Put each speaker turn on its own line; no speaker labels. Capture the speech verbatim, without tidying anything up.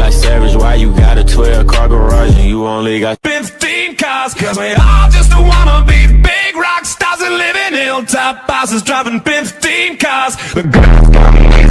like Savage, why you got a twelve car garage and you only got fifteen cars? Cause we all just wanna be big rock stars and live in hilltop houses driving fifteen cars. The girls got me